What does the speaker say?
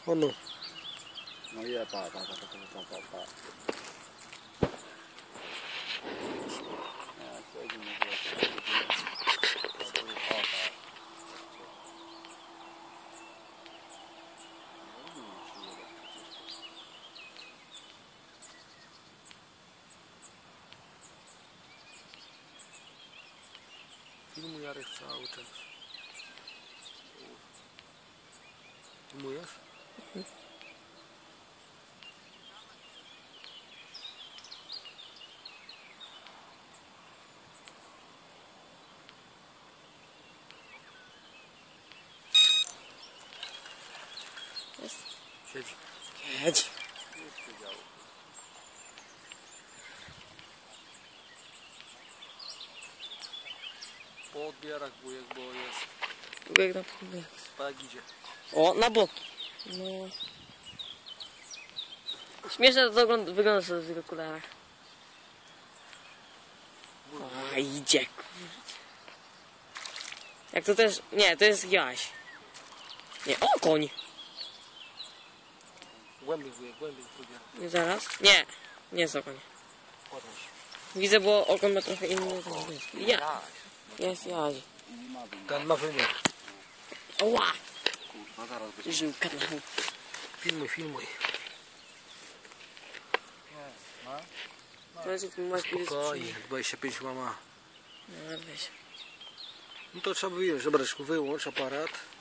O no. No je, pa. Filmuj Jarek cały czas. Filmujesz? Jest. Siedzi. Jedź. Po odbierach wujek, bo jest. Bieg na pół. Tak idzie. O, na bok. No. Śmieszne to wygląda sobie w tych okularach. A idzie, kurde. Jak to też... Nie, to jest Jaś. Nie, o, koń. Głębiej wujek, głębiej wujek. Zaraz. Nie, nie jest okoń. Podnoś. Widzę, bo okon ma trochę inny. Ja. Jest Jaś. Ten ma wymiar. Oła! Kurwa, zaraz będzie. Żyłka na łeb. Filmuj. Spokojnie, 25 mama. No, weź. No to trzeba wyjąć. Dobra, wyłącz aparat.